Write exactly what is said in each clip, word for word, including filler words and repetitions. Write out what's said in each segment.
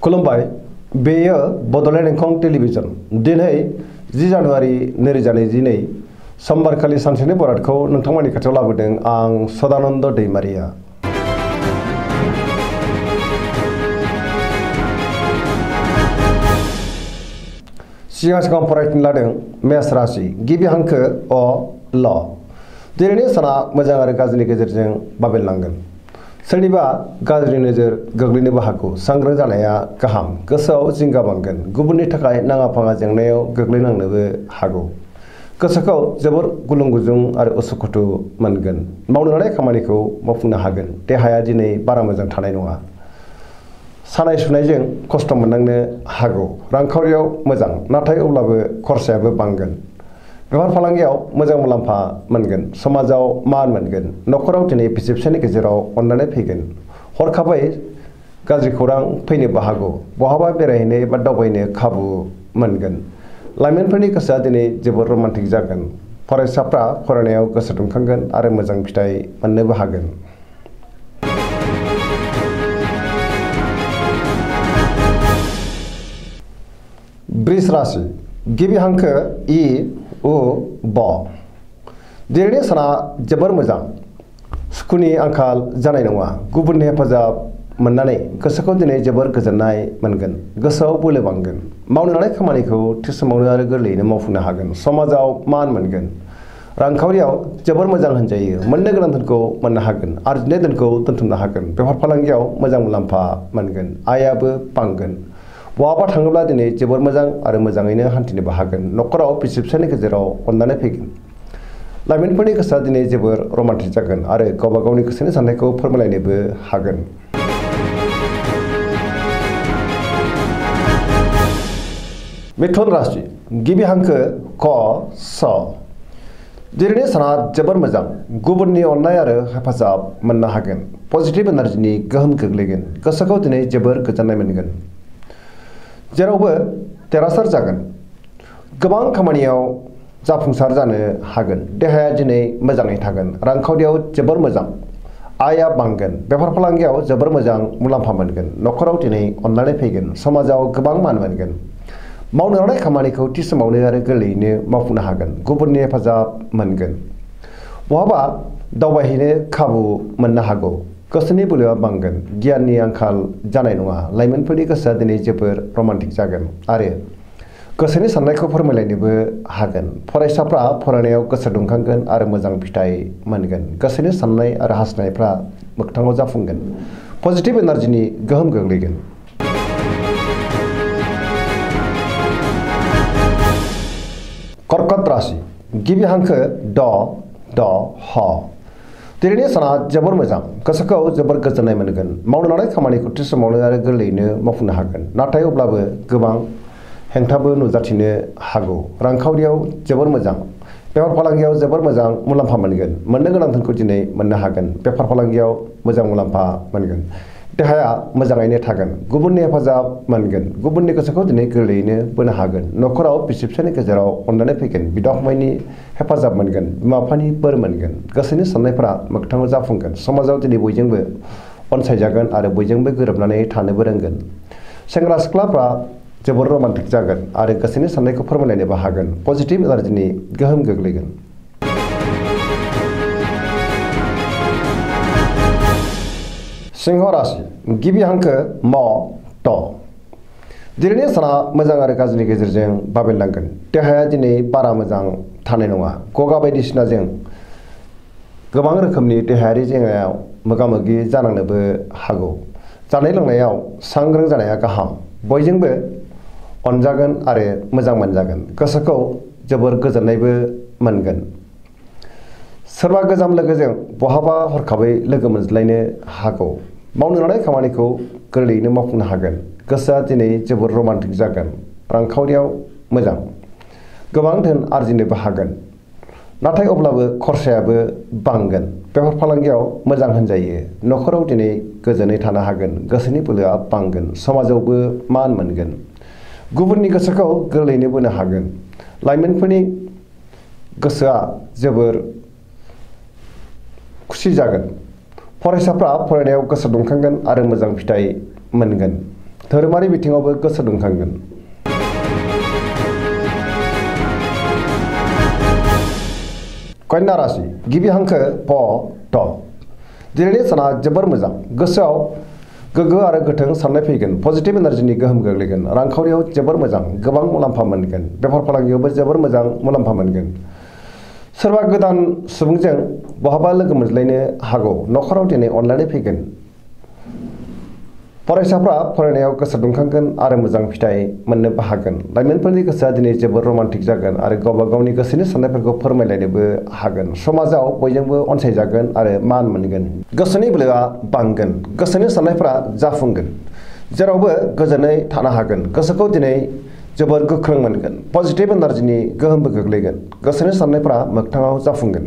खुलुमबाय बेयो बड'लेण्ड इंखं टेलिभिजन दिनै जि जानुवारि नैरोजा नैजिनै समबारखालि सानसेनि बरादखौ नोंथांमोननि खाथियाव लाबोदों आं सदानन्द दैमारिया। सिगां सिगां फरायफिन लादों मेष राशि गिबि हांखो अ ल दिनैनि साना मोजां आरो गाज्रिनि गेजेरजों बाबेनलांगोन। सोरनिबा गाज्रि नोजोर गोग्लैनोबो हागौ। सांग्रां जानाया गाहाम। गोसोआव जिंगा बांगोन। गुबुननि थाखाय नाङा फाङा जेंनायाव गोग्लैनांनोबो हागौ। गोसोखौ जोबोर गुलुं गुजुं आरो उसुखुथु मोनगोन। मावनो लानाय खामानिखौ मावफुंनो हागोन। देहाया दिनै बारा मोजां थानाय नङा। सानाय सुनायजों खस्थ' मोननांनो हागौ। रांखावरियाव मोजां नाथाय अब्लाबो खरसायाबो बांगोन। बेफार फालांगियाव मोजां मुलाम्फा मोनगोन। समाजाव मान मोनगोन। न'खराव दिनै बिसि फिसायनि गेजेराव अननानै फैगोन। हरखाबै गाज्रि खौरां फैनोबो हागौ। बहाबा बेरायहैनो एबा दावबायनो खाबु मोनगोन। लाइमोनफोरनि गोसोआ दिनै जोबोर रमान्टिक जागोन। फरायसाफ्रा फरायनायाव गोसो दुंखांगोन आरो मोजां फिथाइ मोननोबो हागोन। वृष राशि गिबि हांखो इ उ ब दिनैनि साना जोबोर मोजां। सुखुनि आंखाल जानाय नङा। गुबुननि हेफाजाब मोननानै गोसोखौ दिनै जोबोर गोजोननाय मोनगोन। गोसोआव बोलो बांगोन। मावनो लानाय खामानिखौ थि समावनो आरो गोरलैयैनो मावफुंनो हागोन। समाजाव मान मोनगोन। रांखावरियाव जोबोर मोजां होनजायो। मोननो गोनां धोनखौ मोननो हागोन। आरजिनाय धोनखौ दोनथुमनो हागोन। बेफार फालांगियाव मोजां मुलाम्फा मोनगोन। आयाबो बांगोन। बहाबा थाङोब्ला दिनै जोबोर मोजां आरो मोजाङैनो हान्थिनोबो हागोन। न'खराव बिसि फिसायनि गेजेराव अननानै फैगोन। लाइमोनफोरनि गोसोआ दिनै जोबोर रमान्टिक जागोन आरो गावबा गावनि गोसोनि साननायखौ फोरमायलायनोबो हागोन। मिथुन राशि गिबि हांखो क स दिनैनि साना जोबोर मोजां। गुबुननि अननाय आरो हेफाजाब मोननो हागोन। पजिटिभ एनार्जिनि गोहोम गोग्लैगोन। गोसोखौ दिनै जोबोर गोजोननाय मोनगोन। जेरावबो देरहासार जागोन। गोबां खामानियाव जाफुंसार जानो हागोन। देहाया दिनै मोजाङै थागोन। रांखावरियाव जोबोर मोजां। आयआ बांगोन। बेफार फालांगियाव जोबोर मोजां मुलाम्फा मोनगोन। न'खराव दिनै अननानै फैगोन। समाजाव गोबां मान मोनगोन। मावनो लानाय खामानिखौ थि समावनो आरो गोरलैयैनो मावफुंनो हागोन। गुबुननि हेफाजाब मोनगोन। बहाबा दावबायहैनो खाबु मोननो हागौ। गोसोनि बोलोआ बांगोन। गियाननि आंखाल जानाय नङा। लाइमोनफोरनि गोसोआ दिनै जोबोर रमान्टिक जागोन आरो गोसोनि साननायखौ फोरमायलायनोबो हागोन। फरायसाफ्रा फरायनायाव गोसो दुंखांगोन आरो मोजां फिथाइ मोनगोन। गोसोनि साननाय आरो हास्थायनायफ्रा मोगथाङाव जाफुंगोन। पजिटिभ एनार्जिनि गोहोम गोग्लैगोन। कर्कट राशि गिबि हांखो ड द ह दिनैनि साना जोबोर मोजां। गोसोखौ जोबोर गोजोननाय मोनगोन। मावनो लानाय खामानिखौ थि समावनो आरो गोरलैयैनो मावफुंनो हागोन। नाथाय अब्लाबो गोबां हेंथाबो नुजाथिनो हागौ। रांखावरियाव जोबोर मोजां। बेफार फालांगियाव जोबोर मोजां मुलाम्फा मोनगोन। मोननो गोनां धोनखौ दिनै मोननो हागोन। बेफार फालांगियाव मोजां मुलाम्फा मोनगोन। देहाया मोजाङैनो थागोन। गुबुननि हेफाजाब मोनगोन। गुबुननि गोसोखौ दिनै गोरलैयैनो बोनो हागोन। न'खराव बिसि फिसायनि गेजेराव अननानै फैगोन। बिदा फंबायनि हेफाजाब मोनगोन। बिमा बिफानि बोर मोनगोन। गोसोनि साननायफोरा मोगथाङाव जाफुंगोन। समाजाव दिनै बयजोंबो अनसायजागोन आरो बयजोंबो गोरोबनानै थानोबो रोंगोन। सेंग्रा सिख्लाफ्रा जोबोर रमान्टिक जागोन आरो गोसोनि साननायखौ फोरमायलायनोबो हागोन। पजिटिभ एनार्जिनि गोहोम गोग्लैगोन। सिंह राशि गिबि हांखो म ट दिनैनि साना मोजां आरो गाज्रिनि गेजेरजों बाबेनलांगोन। देहाया दिनै बारा मोजां थानाय नङा। गगा बायदिसिनाजों गोबां रोखोमनि देहायारि जेंनायाव मोगा मोगि जानांनोबो हागौ। जानाय लोंनायाव सांग्रां जानाया गाहाम। बयजोंबो अनजागोन आरो मोजां मोनजागोन। गोसोखौ जोबोर गोजोननायबो मोनगोन। सोरबा गोजाम लोगोजों बहाबा हरखाबै लोगो मोनज्लायनो हागौ। मावनो लानाय खामानिखौ गोरलैयैनो मावफुंनो हागोन। गोसोआ दिनै जोबोर रमान्टिक जागोन। रांखावरियाव मोजां। गोबां धोन आरजिनोबो हागोन। नाथाय अब्लाबो खरसायाबो बांगोन। बेफार फालांगियाव मोजां होनजायो। न'खराव दिनै गोजोनै थानो हागोन। गोसोनि बोलोआ बांगोन। समाजावबो मान मोनगोन। गुबुननि गोसोखौ गोरलैयैनो बोनो हागोन। लाइमोनफोरनि गोसोआ जोबोर खुसि जागोन। फरायसाफ्रा फरायनायाव गोसो दुंखांगोन आरो मोजां फिथाइ मोनगोन। धोरोमारि बिथिङावबो गोसो दुंखांगोन। कन्या राशि गिबि हांखो प ट दिनैनि साना जोबोर मोजां गोसोआव गोग्गो आरो गोथों साननाय फैगोन पजिटिभ एनार्जिनि गोहोम गोग्लैगोन रांखावरियाव जोबोर मोजां गोबां मुलाम्फा मोनगोन बेफार फालांगियावबो जोबोर मोजां मुलाम्फा मोनगोन सोरबा गोदान सुबुंजों बहाबा लोगो मोनज्लायनो हागौ नखराव दिनै अनलायनाय फैगोन फरायसाफ्रा फरायनायाव गोसो दुंखांगोन आरो मोजां फिथाइ मोननो हागोन लाइमोनफोरनि गोसोआ दिनै जोबोर रमान्टिक जागोन आरो गावबा गावनि गोसोनि साननायफोरखौ फोरमायलायनोबो हागोन समाजाव बयजोंबो अनसायजागोन आरो मान मोनगोन गोसोनि बोलोआ बांगोन गोसोनि साननायफोरा जाफुंगोन जेरावबो गोजोनै थानो हागोन गोसोखौ दिनै जोबोर गोख्रों मोनगोन पजिटिभ एनार्जिनि गोहोमबो गोग्लैगोन गोसोनि साननायफोरा मोगथाङाव जाफुंगोन।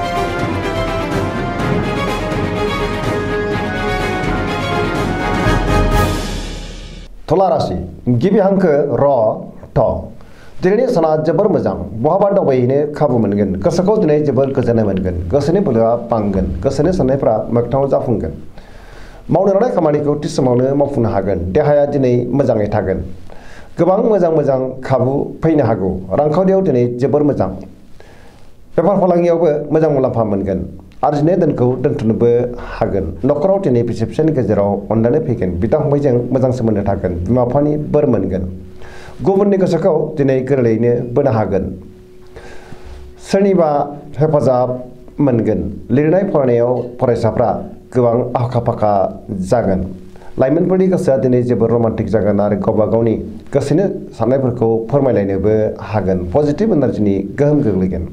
तुला राशि गिबि हांखो र ट दिनैनि साना जोबोर मोजां बहाबा दावबायहैनो खाबु मोनगोन गोसोखौ दिनै जोबोर गोजोननाय मोनगोन गोसोनि बोलोआ बांगोन गोसोनि साननायफ्रा मोगथाङाव जाफुंगोन मावनो लानाय खामानिखौ थि समावनो मावफुंनो हागोन देहाया दिनै मोजाङै थागोन गोबां मोजां मोजां खाबु फैनो हागौ रांखावरियाव दिनै जोबोर मोजां बेफार फालांगियावबो मोजां मुलाम्फा मोनगोन आरजिनाय धोनखौ दोनथुमनोबो हागोन नखराव दिनै बिसि फिसायनि गेजेराव अनलायनाय फैगोन बिदा फंबायजों मोजां सोमोन्दो थागोन बिमा बिफानि बोर मोनगोन गुबुननि गोसोखौ दिनै गोरलैयैनो बोनो हागोन सोरनिबा हेफाजाब मोनगोन लिरनाय फरायनायाव फरायसाफ्रा गोबां आखा फाखा जागोन लाइमोनफोरनि गोसोआ दिनै जोबोर रमान्टिक जागोन आरो गावबा गावनि गोसोनि साननायफोरखौ फोरमायलायनोबो हागोन पजिटिभ एनार्जिनि गोहोम गोग्लैगोन।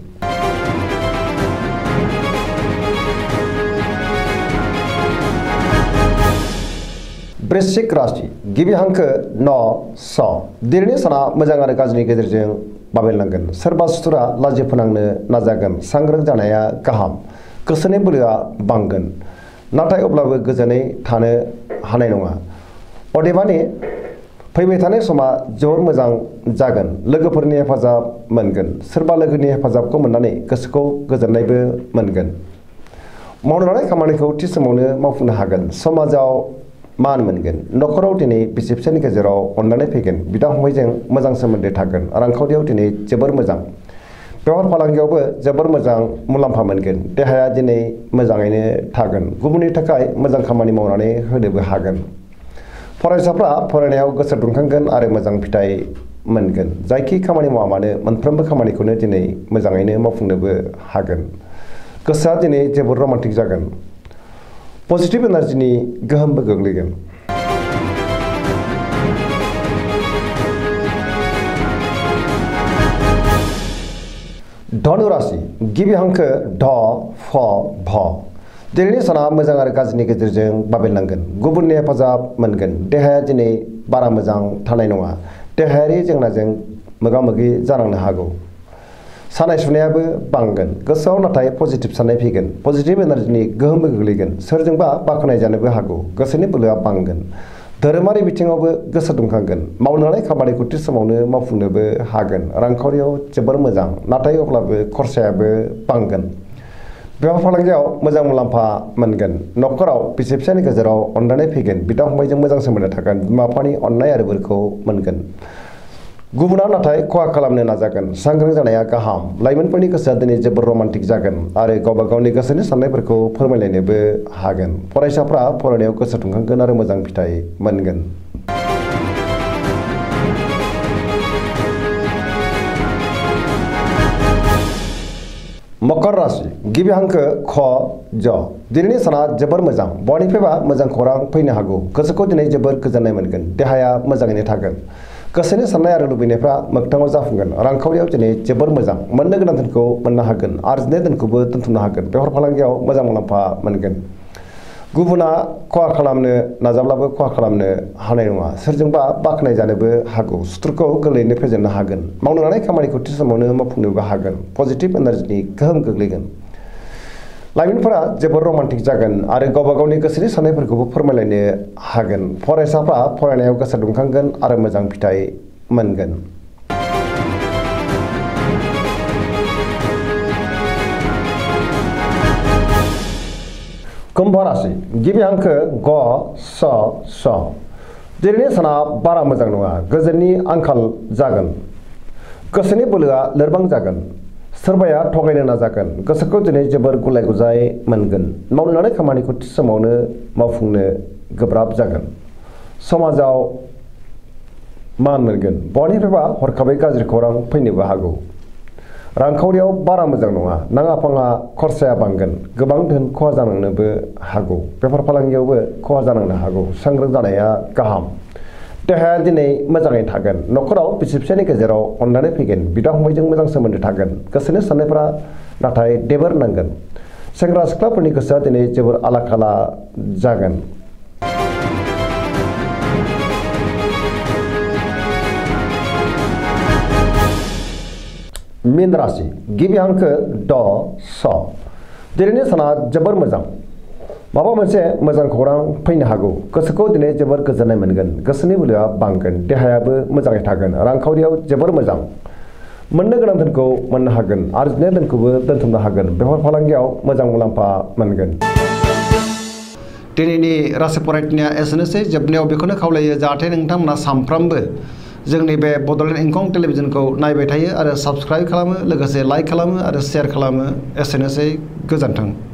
वृश्चिक राशि गिबि हांखो न स दिनैनि साना मोजां आरो गाज्रिनि गेजेरजों बाबेलनांगोन सोरबा सुथुरा लाजि फोनांनो नाजागोन सांग्रां जानाया गाहाम गोसोनि बोलोआ बांगोन नाथाय अब्लाबो गोजोनै थानो हानाय नङा अदेबानि फैबाय थानाय समा जोबोर मोजां जागोन लोगोफोरनि हेफाजाब मोनगोन सोरबा लोगोनि हेफाजाबखौ मोननानै गोसोखौ गोजोननायबो मोनगोन मावनो लानाय खामानिखौ थि समावनो मावफुंनो हागोन समाजाव मान मोनगोन नखराव दिनै बिसि फिसायनि गेजेराव अनलायनाय फैगोन बिदा फंबायजों मोजां सोमोन्दो थागोन रांखावरियाव दिनै जोबोर मोजां बेफार फालांगियावबो जोबोर मोजां मुलाम्फा मोनगोन देहाया दिनै मोजाङैनो थागोन गुबुननि थाखाय मोजां खामानि मावनानै होनोबो हागोन फरायसाफ्रा फरायनायाव गोसो दुंखांगोन आरो मोजां फिथाइ मोनगोन जायखि खामानि मावा मानो मोनफ्रोमबो खामानिखौनो दिनै मोजाङैनो मावफुंनोबो हागोन गोसोआ दिनै जोबोर रमान्टिक जागोन पजिटिभ एनार्जिनि गोहोमबो गोग्लैगोन। धनु राशि गिबि हांखो ढ फ भ दिनैनि साना मोजां आरो गाज्रिनि गेजेरजों बाबेलनांगोन गुबुननि हेफाजाब मोनगोन देहाया दिनै बारा मोजां थानाय नङा देहायारि जेंनाजों मोगा मोगि जानांनो हागौ सानाय सुनायाबो बांगोन गोसोआव नाथाय पजिटिभ साननाय फैगोन पजिटिभ एनार्जिनि गोहोमबो गोग्लैगोन सोरजोंबा बाख्नाय जानोबो हागौ गोसोनि बोलोआ बांगोन धोरोमारि बिथिङावबो गोसो दुंखांगोन मावनो लानाय खामानिखौ थि समावनो मावफुंनोबो हागोन रांखावरियाव जोबोर मोजां नाथाय अब्लाबो खरसायाबो बांगोन बेफार फालांगियाव मोजां मुलाम्फा मोनगोन नखराव बिसि फिसायनि गेजेराव अनलायनाय फैगोन बिदा फंबायजों मोजां सोमोन्दो थागोन बिमा बिफानि अननाय आरो बोरखौ मोनगोन गुबुना नाथाय खहा खालामनो नाजागोन सांग्रां जानाया गाहाम लाइमोनफोरनि गोसोआ दिनै जोबोर रमान्टिक जागोन आरो गावबा गावनि गोसोनि साननायफोरखौ फोरमायलायनोबो हागोन फरायसाफ्रा फरायनायाव गोसो दुंखांगोन आरो मोजां फिथाइ मोनगोन। मकर राशि गिबि हांखो ख ज दिनैनि साना जोबोर मोजां बयनिफ्रायबा मोजां खौरां फैनो हागौ गोसोखौ दिनै जोबोर गोजोननाय मोनगोन देहाया मोजाङैनो थागोन गोसोनि साननाय आरो लुबैनायफ्रा मोगथाङाव जाफुंगोन रांखावरियाव दिनै जोबोर मोजां मोननो गोनां धोनखौ मोननो हागोन आरजिनाय धोनखौबो दोनथुमनो हागोन बेफार फालांगियाव मोजां मुलाम्फा मोनगोन गुबुना खहा खालामनो नाजाब्लाबो खहा खालामनो हानाय नङा सोरजोंबा बाख्नाय जानोबो हागौ सुथुरखौ गोरलैयैनो फेजेननो हागोन मावनो लानाय खामानिखौ थि समावनो मावफुंनोबो हागोन पजिटिभ एनार्जिनि गोहोम गोग्लैगोन लाइमोनफोरा जोबोर रमान्टिक जागोन आरो गावबा गावनि गोसोनि साननायफोरखौबो फोरमायलायनो हागोन फरायसाफ्रा फरायनायाव गोसो दुंखांगोन आरो मोजां फिथाइ मोनगोन। कुंभ राशि गिबि हांखो ग स स दिनैनि साना बारा मोजां नङा, गोजोननि आंखाल जागोन, गोसोनि बोलोआ लोरबां जागोन, सोरबाया थगायनो नाजागोन, गोसोखौ दिनै जोबोर गुलाय गुजाय मोनगोन, मावनो लानाय खामानिखौ थि समावनो मावफुंनो गोब्राब जागोन, समाजाव मान मोनगोन, बहानिफ्रायबा हरखाबै गाज्रि खौरां फैनोबो हागौ। रांखावरियाव बारा मोजां नङा, नाङा फाङा खरसाया बांगोन, गोबां धोन खहा जानांनोबो हागौ, बेफार फालांगियावबो खहा जानांनो हागौ, सांग्रां जानाया गाहाम। देहाया दिनै मोजाङै थागोन, न'खराव बिसि फिसायनि गेजेराव अननानै फैगोन, बिदा फंबायजों मोजां सोमोन्दो थागोन, गोसोनि साननायफोरा नाथाय देबोर नांगोन। सेंग्रा सिख्लाफोरनि गोसोआ दिनै जोबोर आला खाला जागोन। मीन राशि गिबि हांखो ड स। दिनैनि साना जोबोर मोजां, माबा मोनसे मोजां खौरां फैनो हागौ, गोसोखौ दिनै जोबोर गोजोननाय मोनगोन, गोसोनि बोलोआ बांगोन, देहायाबो मोजाङै थागोन, रांखावरियाव जोबोर मोजां, मोननो गोनां धोनखौ मोननो हागोन, आरजिनाय धोनखौबो दोनथुमनो हागोन, बेफार फालांगियाव मोजां मुलाम्फा मोनगोन। दिनैनि राशि फरायथिनाया एसेनोसै। जोबनायाव बेखौनो खावलायो जाहाथे नोंथांमोना सानफ्रामबो जोंनि बे बड'लेण्ड इंखं टेलिभिजनखौ नायबाय थायो आरो साबस्क्राइब खालामो, लोगोसे लाइक खालामो आरो शेयार खालामो। एसेनोसै, गोजोन्थों।